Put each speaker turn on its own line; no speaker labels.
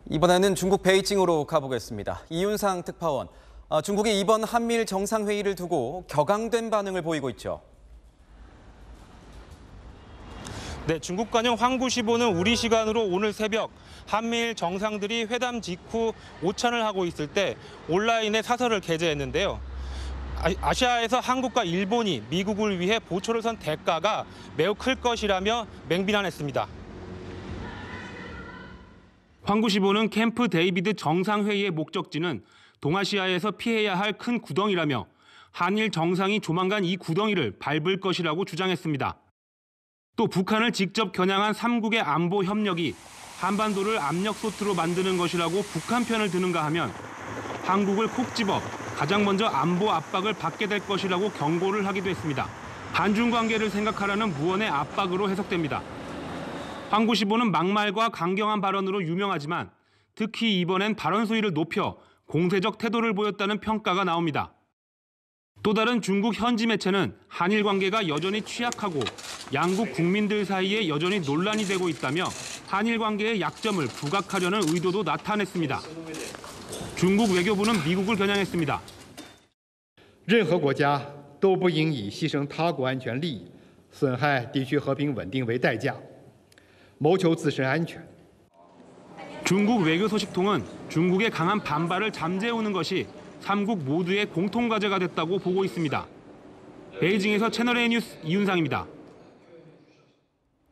이번에는 중국 베이징으로 가보겠습니다. 이윤상 특파원, 중국이 이번 한미일 정상회의를 두고 격앙된 반응을 보이고 있죠.
네, 중국 관영 황구시보는 우리 시간으로 오늘 새벽 한미일 정상들이 회담 직후 오찬을 하고 있을 때 온라인에 사설을 게재했는데요. 아시아에서 한국과 일본이 미국을 위해 보초를 선 대가가 매우 클 것이라며 맹비난했습니다. 황구시보는 캠프 데이비드 정상회의의 목적지는 동아시아에서 피해야 할 큰 구덩이라며 한일 정상이 조만간 이 구덩이를 밟을 것이라고 주장했습니다. 또 북한을 직접 겨냥한 3국의 안보 협력이 한반도를 압력소트로 만드는 것이라고 북한 편을 드는가 하면 한국을 콕 집어 가장 먼저 안보 압박을 받게 될 것이라고 경고를 하기도 했습니다. 한중 관계를 생각하라는 무언의 압박으로 해석됩니다. 황구시보는 막말과 강경한 발언으로 유명하지만 특히 이번엔 발언 수위를 높여 공세적 태도를 보였다는 평가가 나옵니다. 또 다른 중국 현지 매체는 한일 관계가 여전히 취약하고 양국 국민들 사이에 여전히 논란이 되고 있다며 한일 관계의 약점을 부각하려는 의도도 나타냈습니다. 중국 외교부는 미국을 겨냥했습니다.
任何国家都不应以牺牲他国安全利益、损害地区和平稳定为代价，谋求自身安全。
중국 외교소식통은 중국의 강한 반발을 잠재우는 것이 3국 모두의 공통과제가 됐다고 보고 있습니다. 베이징에서 채널A 뉴스 이윤상입니다.